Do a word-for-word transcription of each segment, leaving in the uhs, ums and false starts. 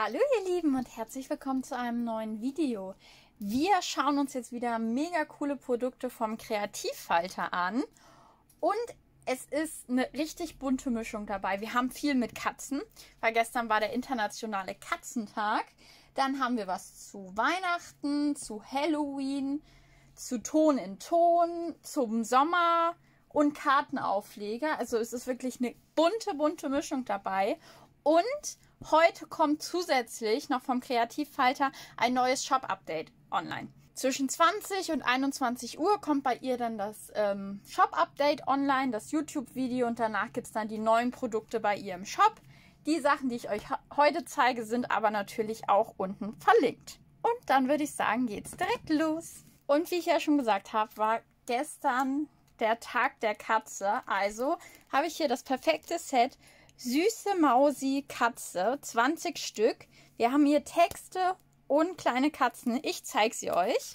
Hallo ihr Lieben und herzlich willkommen zu einem neuen Video. Wir schauen uns jetzt wieder mega coole Produkte vom Kreativfalter an und es ist eine richtig bunte Mischung dabei. Wir haben viel mit Katzen, weil gestern war der internationale Katzentag. Dann haben wir was zu Weihnachten, zu Halloween, zu Ton in Ton, zum Sommer und Kartenaufleger. Also es ist wirklich eine bunte, bunte Mischung dabei. Und heute kommt zusätzlich noch vom Kreativfalter ein neues Shop-Update online. Zwischen zwanzig und einundzwanzig Uhr kommt bei ihr dann das ähm, Shop-Update online, das YouTube-Video, und danach gibt es dann die neuen Produkte bei ihr im Shop. Die Sachen, die ich euch heute zeige, sind aber natürlich auch unten verlinkt. Und dann würde ich sagen, geht's direkt los. Und wie ich ja schon gesagt habe, war gestern der Tag der Katze. Also habe ich hier das perfekte Set Süße Mausi Katze, zwanzig Stück. Wir haben hier Texte und kleine Katzen. Ich zeige sie euch.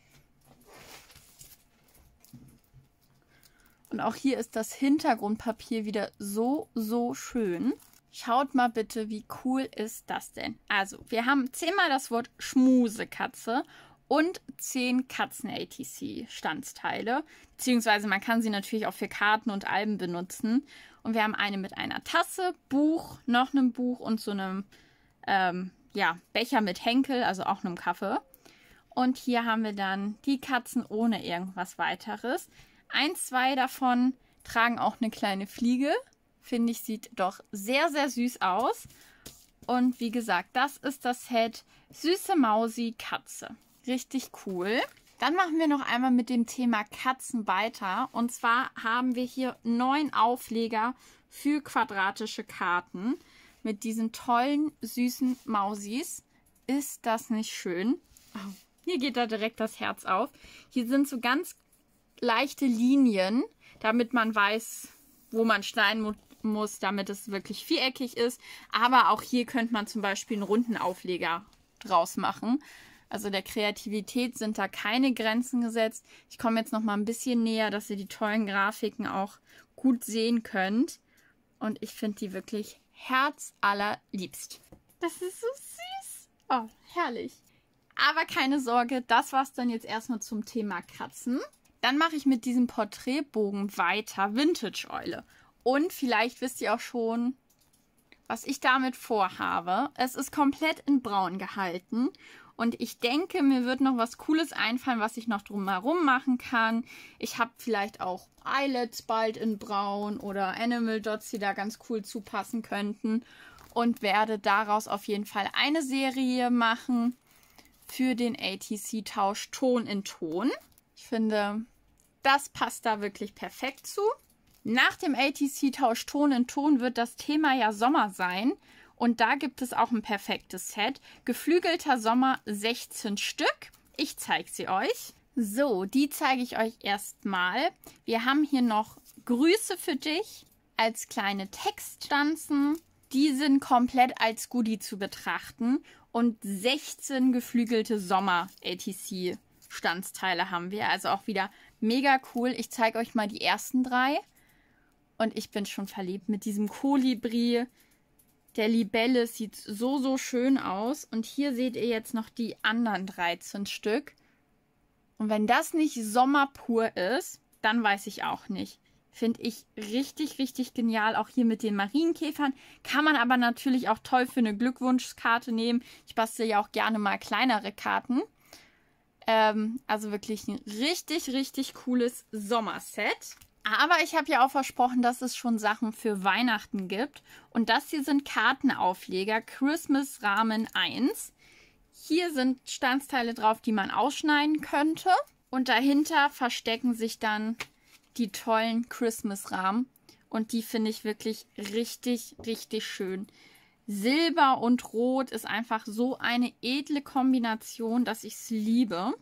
Und auch hier ist das Hintergrundpapier wieder so, so schön. Schaut mal bitte, wie cool ist das denn? Also, wir haben zehnmal das Wort Schmusekatze und zehn Katzen-A T C-Standsteile. Beziehungsweise man kann sie natürlich auch für Karten und Alben benutzen. Und wir haben eine mit einer Tasse, Buch, noch einem Buch und so einem ähm, ja, Becher mit Henkel, also auch einem Kaffee. Und hier haben wir dann die Katzen ohne irgendwas weiteres. Eins, zwei davon tragen auch eine kleine Fliege. Finde ich, sieht doch sehr, sehr süß aus. Und wie gesagt, das ist das Set Süße Mausi Katze. Richtig cool. Dann machen wir noch einmal mit dem Thema Katzen weiter. Und zwar haben wir hier neun Aufleger für quadratische Karten mit diesen tollen, süßen Mausis. Ist das nicht schön? Oh, hier geht da direkt das Herz auf. Hier sind so ganz leichte Linien, damit man weiß, wo man schneiden mu muss, damit es wirklich viereckig ist. Aber auch hier könnte man zum Beispiel einen runden Aufleger draus machen. Also der Kreativität sind da keine Grenzen gesetzt. Ich komme jetzt noch mal ein bisschen näher, dass ihr die tollen Grafiken auch gut sehen könnt. Und ich finde die wirklich herzallerliebst. Das ist so süß. Oh, herrlich. Aber keine Sorge, das war's dann jetzt erstmal zum Thema Katzen. Dann mache ich mit diesem Porträtbogen weiter, Vintage-Eule. Und vielleicht wisst ihr auch schon, was ich damit vorhabe. Es ist komplett in Braun gehalten. Und ich denke, mir wird noch was Cooles einfallen, was ich noch drumherum machen kann. Ich habe vielleicht auch Eyelets bald in Braun oder Animal Dots, die da ganz cool zupassen könnten. Und werde daraus auf jeden Fall eine Serie machen für den A T C-Tausch Ton in Ton. Ich finde, das passt da wirklich perfekt zu. Nach dem A T C-Tausch Ton in Ton wird das Thema ja Sommer sein. Und da gibt es auch ein perfektes Set. Geflügelter Sommer, sechzehn Stück. Ich zeige sie euch. So, die zeige ich euch erstmal. Wir haben hier noch Grüße für dich als kleine Textstanzen. Die sind komplett als Goodie zu betrachten. Und sechzehn geflügelte Sommer-A T C-Standsteile haben wir. Also auch wieder mega cool. Ich zeige euch mal die ersten drei. Und ich bin schon verliebt mit diesem Kolibri. Der Libelle sieht so, so schön aus. Und hier seht ihr jetzt noch die anderen dreizehn Stück. Und wenn das nicht Sommer pur ist, dann weiß ich auch nicht. Finde ich richtig, richtig genial. Auch hier mit den Marienkäfern. Kann man aber natürlich auch toll für eine Glückwunschkarte nehmen. Ich bastel ja auch gerne mal kleinere Karten. Ähm, also wirklich ein richtig, richtig cooles Sommerset. Aber ich habe ja auch versprochen, dass es schon Sachen für Weihnachten gibt. Und das hier sind Kartenaufleger Christmas Rahmen eins. Hier sind Standsteile drauf, die man ausschneiden könnte. Und dahinter verstecken sich dann die tollen Christmas Rahmen. Und die finde ich wirklich richtig, richtig schön. Silber und Rot ist einfach so eine edle Kombination, dass ich es liebe.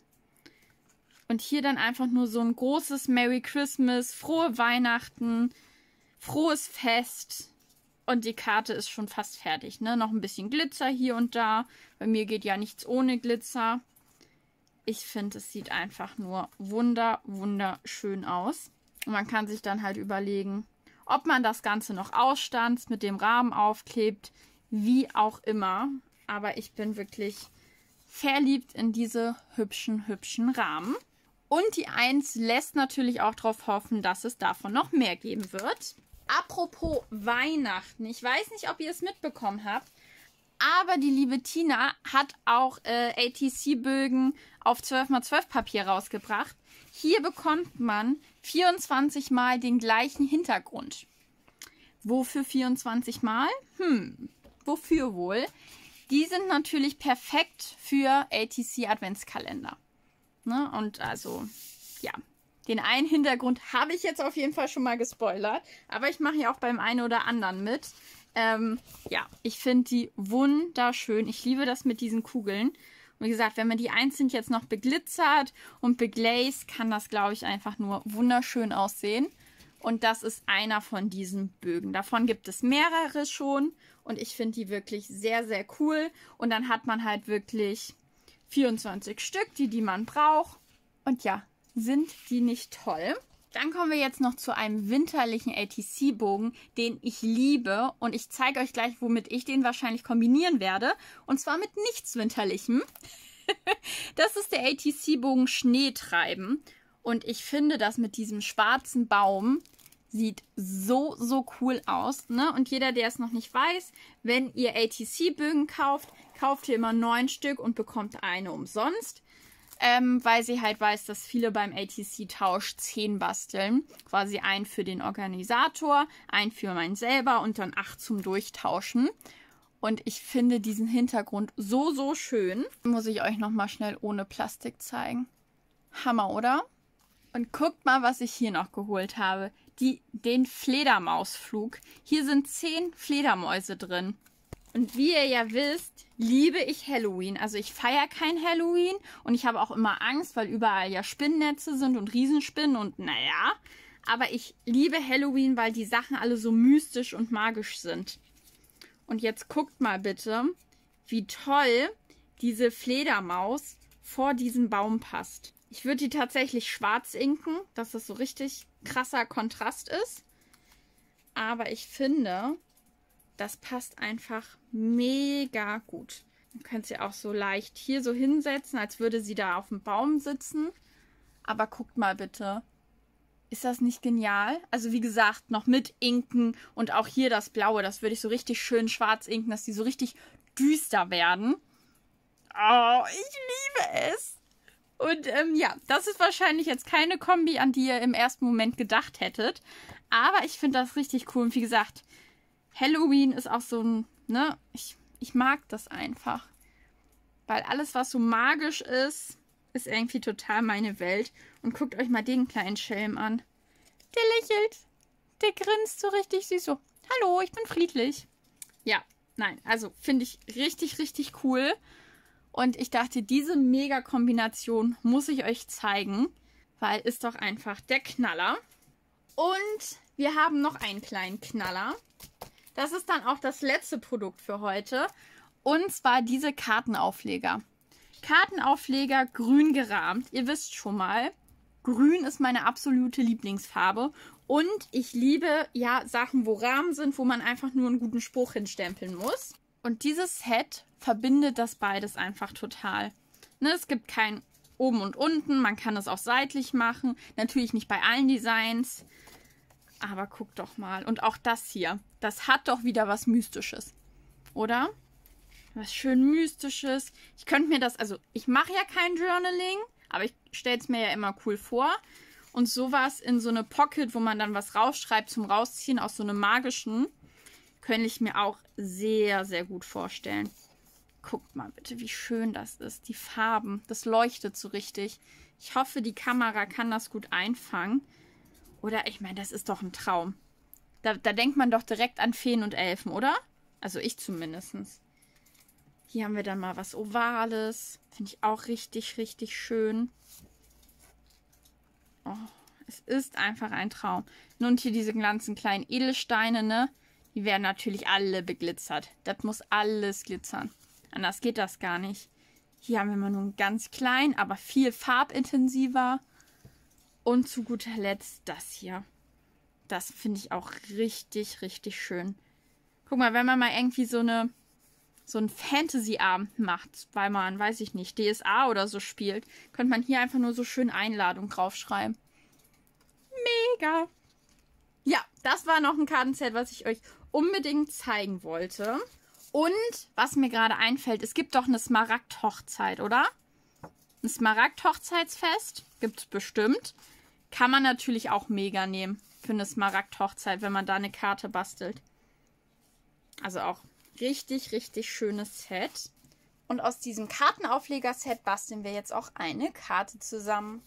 Und hier dann einfach nur so ein großes Merry Christmas, frohe Weihnachten, frohes Fest. Und die Karte ist schon fast fertig, ne? Noch ein bisschen Glitzer hier und da. Bei mir geht ja nichts ohne Glitzer. Ich finde, es sieht einfach nur wunder, wunderschön aus. Und man kann sich dann halt überlegen, ob man das Ganze noch ausstanzt, mit dem Rahmen aufklebt, wie auch immer. aber ich bin wirklich verliebt in diese hübschen, hübschen Rahmen. Und die eins lässt natürlich auch darauf hoffen, dass es davon noch mehr geben wird. Apropos Weihnachten, ich weiß nicht, ob ihr es mitbekommen habt, aber die liebe Tina hat auch äh, A T C-Bögen auf zwölf mal zwölf Papier rausgebracht. Hier bekommt man vierundzwanzig Mal den gleichen Hintergrund. Wofür vierundzwanzig Mal? Hm, wofür wohl? Die sind natürlich perfekt für A T C-Adventskalender. Ne? Und also, ja, den einen Hintergrund habe ich jetzt auf jeden Fall schon mal gespoilert. Aber ich mache ja auch beim einen oder anderen mit. Ähm, ja, ich finde die wunderschön. Ich liebe das mit diesen Kugeln. Und wie gesagt, wenn man die einzeln jetzt noch beglitzert und beglazed, kann das, glaube ich, einfach nur wunderschön aussehen. Und das ist einer von diesen Bögen. Davon gibt es mehrere schon. Und ich finde die wirklich sehr, sehr cool. Und dann hat man halt wirklich vierundzwanzig Stück, die, die man braucht. Und ja, sind die nicht toll? Dann kommen wir jetzt noch zu einem winterlichen A T C-Bogen, den ich liebe. Und ich zeige euch gleich, womit ich den wahrscheinlich kombinieren werde. Und zwar mit nichts Winterlichem. Das ist der A T C-Bogen Schneetreiben. Und ich finde, das mit diesem schwarzen Baum sieht so, so cool aus. Ne? Und jeder, der es noch nicht weiß, wenn ihr A T C-Bögen kauft, kauft ihr immer neun Stück und bekommt eine umsonst. Ähm, weil sie halt weiß, dass viele beim A T C-Tausch zehn basteln. Quasi einen für den Organisator, einen für meinen selber und dann acht zum Durchtauschen. Und ich finde diesen Hintergrund so, so schön. Muss ich euch nochmal schnell ohne Plastik zeigen. Hammer, oder? Und guckt mal, was ich hier noch geholt habe. Die, den Fledermausflug. Hier sind zehn Fledermäuse drin. Und wie ihr ja wisst, liebe ich Halloween. Also ich feiere kein Halloween und ich habe auch immer Angst, weil überall ja Spinnennetze sind und Riesenspinnen und naja. Aber ich liebe Halloween, weil die Sachen alle so mystisch und magisch sind. Und jetzt guckt mal bitte, wie toll diese Fledermaus vor diesen Baum passt. Ich würde die tatsächlich schwarz inken, dass das so richtig krasser Kontrast ist. Aber ich finde, das passt einfach mega gut. Ihr könnt sie auch so leicht hier so hinsetzen, als würde sie da auf dem Baum sitzen. Aber guckt mal bitte. Ist das nicht genial? Also wie gesagt, noch mit Inken und auch hier das Blaue. Das würde ich so richtig schön schwarz inken, dass die so richtig düster werden. Oh, ich liebe es. Und ähm, ja, das ist wahrscheinlich jetzt keine Kombi, an die ihr im ersten Moment gedacht hättet. Aber ich finde das richtig cool. Und wie gesagt, Halloween ist auch so ein, ne, ich, ich mag das einfach. Weil alles, was so magisch ist, ist irgendwie total meine Welt. Und guckt euch mal den kleinen Schelm an. Der lächelt. Der grinst so richtig süß. So, hallo, ich bin friedlich. Ja, nein, also finde ich richtig, richtig cool. Und ich dachte, diese Mega-Kombination muss ich euch zeigen. Weil ist doch einfach der Knaller. Und wir haben noch einen kleinen Knaller. Das ist dann auch das letzte Produkt für heute. Und zwar diese Kartenaufleger. Kartenaufleger grün gerahmt. Ihr wisst schon mal, grün ist meine absolute Lieblingsfarbe. Und ich liebe ja Sachen, wo Rahmen sind, wo man einfach nur einen guten Spruch hinstempeln muss. Und dieses Set verbindet das beides einfach total. Ne, es gibt kein oben und unten. Man kann es auch seitlich machen. Natürlich nicht bei allen Designs. Aber guckt doch mal. Und auch das hier. Das hat doch wieder was Mystisches. Oder? Was schön Mystisches. Ich könnte mir das, also ich mache ja kein Journaling, aber ich stelle es mir ja immer cool vor. Und sowas in so eine Pocket, wo man dann was rausschreibt zum Rausziehen aus so einem magischen, könnte ich mir auch sehr, sehr gut vorstellen. Guckt mal bitte, wie schön das ist. Die Farben, das leuchtet so richtig. Ich hoffe, die Kamera kann das gut einfangen. Oder, ich meine, das ist doch ein Traum. Da, da denkt man doch direkt an Feen und Elfen, oder? Also ich zumindest. Hier haben wir dann mal was Ovales. Finde ich auch richtig, richtig schön. Oh, es ist einfach ein Traum. Und hier diese ganzen kleinen Edelsteine, ne? Die werden natürlich alle beglitzert. Das muss alles glitzern. Anders geht das gar nicht. Hier haben wir mal nur einen ganz kleinen, aber viel farbintensiver. Und zu guter Letzt das hier. Das finde ich auch richtig, richtig schön. Guck mal, wenn man mal irgendwie so eine so einen Fantasy-Abend macht, weil man, weiß ich nicht, D S A oder so spielt, könnte man hier einfach nur so schön Einladung draufschreiben. Mega! Ja, das war noch ein Kartenset, was ich euch unbedingt zeigen wollte. Und was mir gerade einfällt, es gibt doch eine Smaragd-Hochzeit, oder? Ein Smaragd-Hochzeitsfest gibt es bestimmt. Kann man natürlich auch mega nehmen für eine Smaragd-Hochzeit, wenn man da eine Karte bastelt. Also auch richtig, richtig schönes Set. Und aus diesem Kartenaufleger-Set basteln wir jetzt auch eine Karte zusammen.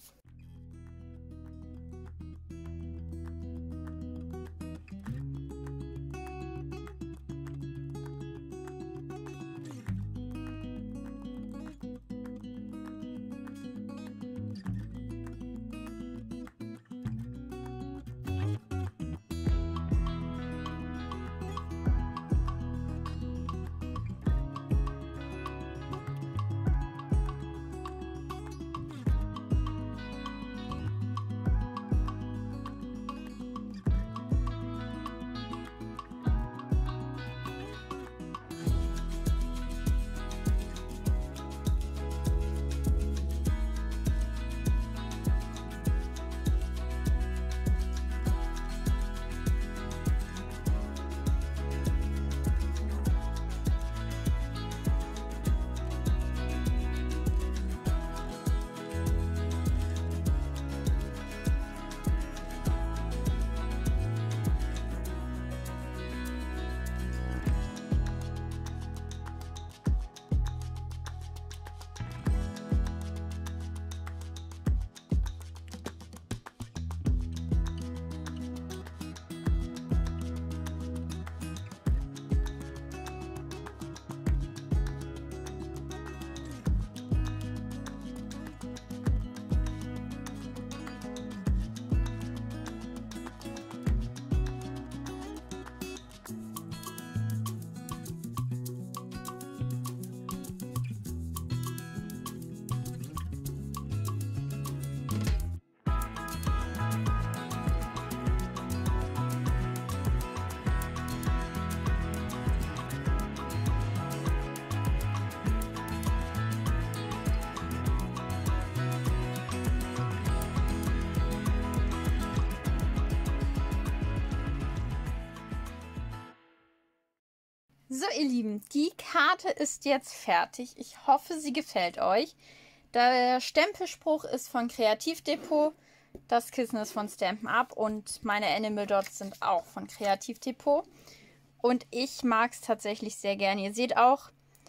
So, ihr Lieben, die Karte ist jetzt fertig. Ich hoffe, sie gefällt euch. Der Stempelspruch ist von Kreativdepot. Das Kissen ist von Stampin' Up und meine Animal Dots sind auch von Kreativdepot. Und ich mag es tatsächlich sehr gerne. Ihr seht auch,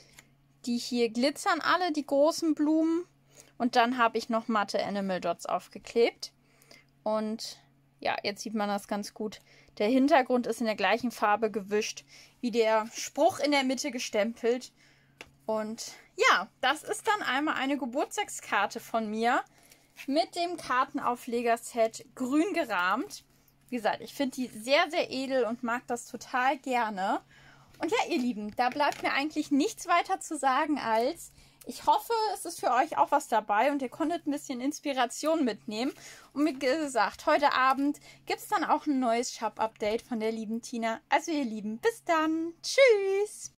die hier glitzern alle, die großen Blumen. Und dann habe ich noch matte Animal Dots aufgeklebt. Und ja, jetzt sieht man das ganz gut. Der Hintergrund ist in der gleichen Farbe gewischt, wie der Spruch in der Mitte gestempelt. Und ja, das ist dann einmal eine Geburtstagskarte von mir mit dem Kartenaufleger-Set grün gerahmt. Wie gesagt, ich finde die sehr, sehr edel und mag das total gerne. Und ja, ihr Lieben, da bleibt mir eigentlich nichts weiter zu sagen als: Ich hoffe, es ist für euch auch was dabei und ihr konntet ein bisschen Inspiration mitnehmen. Und wie gesagt, heute Abend gibt es dann auch ein neues Shop-Update von der lieben Tina. Also ihr Lieben, bis dann. Tschüss!